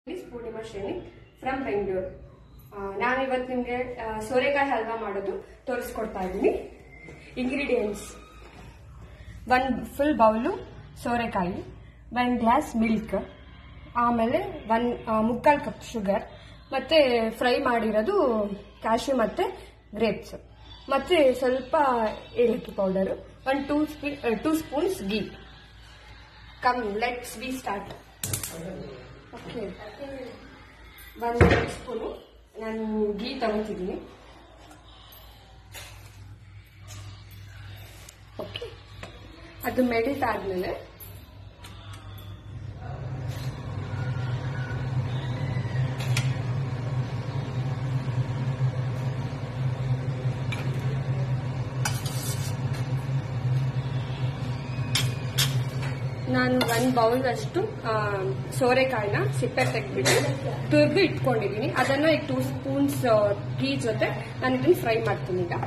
ಪೂರ್ಣಿಮಾ ಶ್ರೇಣಿ ಫ್ರಮ್ ಬೆಂಗಳೂರು. ನಾನು ಇವತ್ತು ನಿಮಗೆ ಸೋರೆಕಾಯಿ ಹಲ್ವಾ ಮಾಡೋದು ತೋರಿಸ್ಕೊಡ್ತಾ ಇದ್ದೀನಿ. ಇಂಗ್ರೀಡಿಯೆಂಟ್ಸ್: 1 ಫುಲ್ ಬೌಲು ಸೋರೆಕಾಯಿ, 1 ಗ್ಲಾಸ್ ಮಿಲ್ಕ್, ಆಮೇಲೆ 1 ಕಪ್ ಶುಗರ್, ಮತ್ತೆ ಫ್ರೈ ಮಾಡಿರೋದು ಕ್ಯಾಶ್ಯೂ ಮತ್ತೆ ಗ್ರೇಪ್ಸ್, ಮತ್ತೆ ಸ್ವಲ್ಪ ಏಲಕ್ಕಿ powder, 2 spoons ghee. Come let's we start. Okay, 1 spoon ನಾನು ಗೀ ತಗೋತಿದ್ದೀನಿ. ಓಕೆ, ಅದು ಮೆಲ್ಟ್ ಆದ್ಮೇಲೆ ನಾನು 1 ಬೌಲ್ ಅಷ್ಟು ಸೋರೆಕಾಯಿನ ಸಿಪ್ಪೆ ತೆಗೆದ್ಬಿಟ್ಟು ತುರಿದು ಇಟ್ಕೊಂಡಿದ್ದೀನಿ. ಅದನ್ನ ಈಗ 2 ಸ್ಪೂನ್ಸ್ ಗೀ ಜೊತೆ ನಾನು ಇದನ್ನ ಫ್ರೈ ಮಾಡ್ತೀನಿ. ಈಗ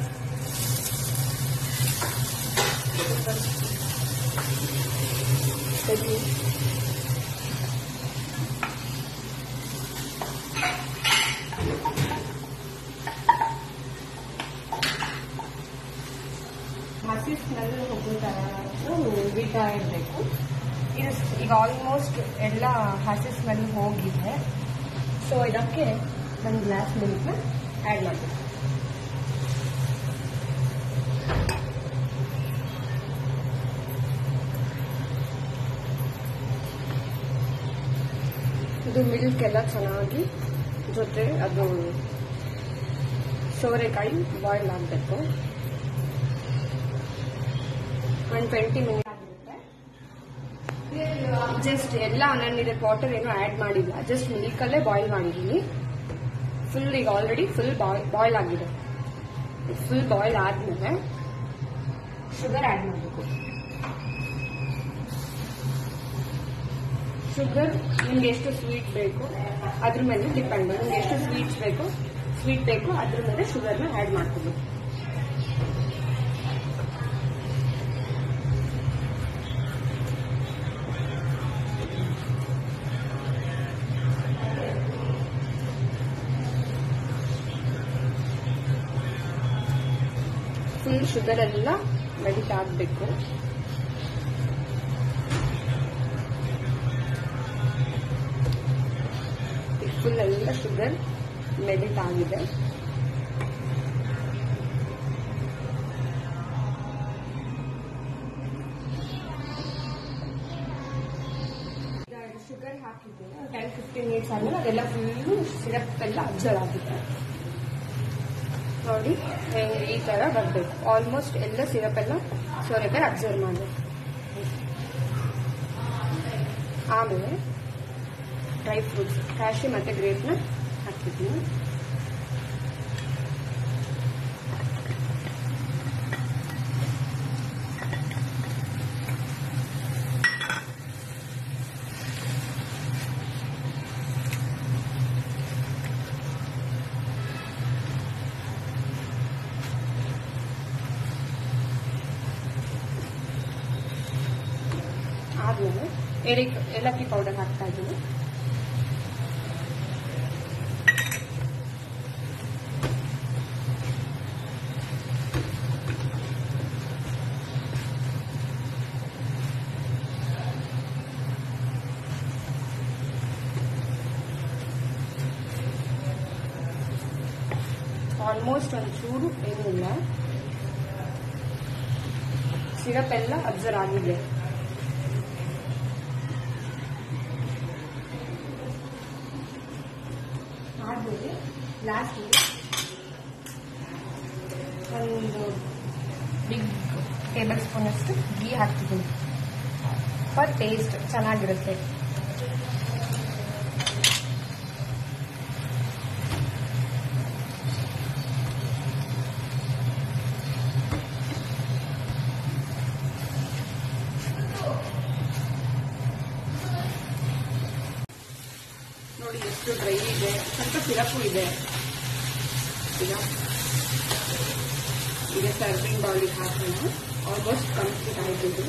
ಹಸಿ ಸ್ಮೆಲ್ ಹೋಗೋ ತರ ಹುರಿತಾ ಇರಬೇಕು. ಈಗ ಆಲ್ಮೋಸ್ಟ್ ಎಲ್ಲ ಹಸಿ ಸ್ಮೆಲ್ ಹೋಗಿದೆ. ಸೊ ಇದಕ್ಕೆ 1 ಗ್ಲಾಸ್ ಮಿಲ್ಕ್ನ ಆ್ಯಡ್ ಮಾಡಬೇಕು. ಇದು ಮಿಲ್ಕ್ ಎಲ್ಲ ಚೆನ್ನಾಗಿ ಜೊತೆ ಅದು ಸೋರೆಕಾಯಿ ಬಾಯ್ಲ್ ಆಗಬೇಕು. 20 ಮಿನಿಟ್ ಆಗಿರುತ್ತೆ. ಜಸ್ಟ್ ಎಲ್ಲ ನಾನು ಇದಕ್ಕೆ ವಾಟರ್ ಏನು ಆ್ಯಡ್ ಮಾಡಿಲ್ಲ, ಜಸ್ಟ್ ಮಿಲ್ಕಲ್ಲೇ ಬಾಯ್ಲ್ ಮಾಡಿದ್ದೀನಿ. ಫುಲ್ ಈಗ ಆಲ್ರೆಡಿ ಫುಲ್ ಬಾಯ್ಲ್ ಆಗಿದೆ. ಫುಲ್ ಬಾಯ್ಲ್ ಆದ್ಮೇಲೆ ಶುಗರ್ ಆ್ಯಡ್ ಮಾಡಬೇಕು. ಶುಗರ್ ನಿಮ್ಗೆ ಎಷ್ಟು ಸ್ವೀಟ್ ಬೇಕು ಅದ್ರ ಮೇಲೆ ಡಿಪೆಂಡ್. ನಿಮ್ಗೆ ಎಷ್ಟು ಸ್ವೀಟ್ ಬೇಕು ಅದ್ರ ಮೇಲೆ ಶುಗರ್ನ ಆ್ಯಡ್ ಮಾಡ್ಕೋಬೇಕು. ಫುಲ್ ಶುಗರ್ ಎಲ್ಲ ಮೆಲ್ಟ್ ಆಗಬೇಕು. ಫುಲ್ ಎಲ್ಲ ಶುಗರ್ ಮೆಲ್ಟ್ ಆಗಿದೆ. ಶುಗರ್ ಹಾಕಿದ್ದೀನಿ 10-15 ಮಿನಿಟ್ಸ್ ಆದ್ಮೇಲೆ ಅದೆಲ್ಲ ಫುಲ್ಲು ಸಿರಪ್ ಎಲ್ಲ ಅಬ್ಸರ್ವ್ ಆಗಿದೆ. ನೋಡಿ ಈ ತರ ಬರಬೇಕು. ಆಲ್ಮೋಸ್ಟ್ ಎಲ್ಲ ಸಿರಪ್ ಎಲ್ಲ ಸೋರೆಕಾಯಿ ಅಬ್ಸರ್ವ್ ಮಾಡಬೇಕು. ಆಮೇಲೆ ಡ್ರೈ ಫ್ರೂಟ್ಸ್ ಕ್ಯಾಶ್ಯೂ ಮತ್ತೆ ಗ್ರೇಪ್ನ ಹಾಕ್ತಿದ್ದೀನಿ. ಆದ್ಮೇಲೆ ಏಲಕ್ಕಿ ಪೌಡರ್ ಹಾಕ್ತಾ ಇದ್ದೀನಿ. ಆಲ್ಮೋಸ್ಟ್ ಒಂಚೂರು ಏನಿಲ್ಲ, ಸಿರಪ್ ಎಲ್ಲ ಅಬ್ಸರ್ವ್ ಆಗಿದೆ. ಆದ್ಮೇಲೆ ಲಾಸ್ಟ್ ಒಂದು ಬಿಗ್ ಟೇಬಲ್ ಸ್ಪೂನ್ ಅಷ್ಟು ಗೀ ಹಾಕ್ತಿದ್ದೀನಿ. ಟೇಸ್ಟ್ ಚೆನ್ನಾಗಿರುತ್ತೆ. ನೋಡಿ ಎಷ್ಟು ಡ್ರೈ ಇದೆ, ಸ್ವಲ್ಪ ಸಿರಪ್ಪು ಇದೆ. ಈಗ ಸರ್ವಿಂಗ್ ಬೌಲಿಗೆ ಹಾಕೋಣ. ಆಲ್ಮೋಸ್ಟ್ ಕಂಪ್ಲೀಟ್ ಆಗಿದೆ.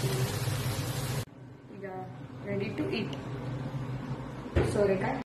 ಈಗ ರೆಡಿ ಟು ಈಟ್ ಸೋರೆಕಾಯಿ.